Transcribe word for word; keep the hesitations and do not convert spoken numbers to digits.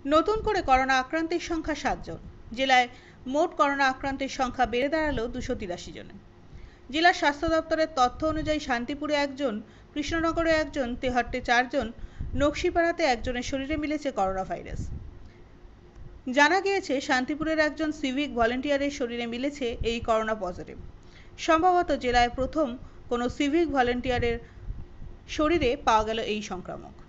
নতুন করে করোনা আক্রান্তের সংখ্যা সাতজন। জেলায় মোট করোনা আক্রান্তের সংখ্যা বেড়ে দাঁড়ালো দুশো তিরাশি জনে। জেলা স্বাস্থ্য দপ্তরের তথ্য অনুযায়ী শান্তিপুরে একজন, কৃষ্ণনগরে একজন, তেহট্টে চারজন, নকশিপাড়াতে একজনের শরীরে মিলেছে করোনা ভাইরাস। জানা গিয়েছে শান্তিপুরের একজন সিভিক ভলেন্টিয়ারের শরীরে মিলেছে এই করোনা পজিটিভ। সম্ভবত জেলায় প্রথম কোনো সিভিক ভলেন্টিয়ারের শরীরে পাওয়া গেল এই সংক্রামক।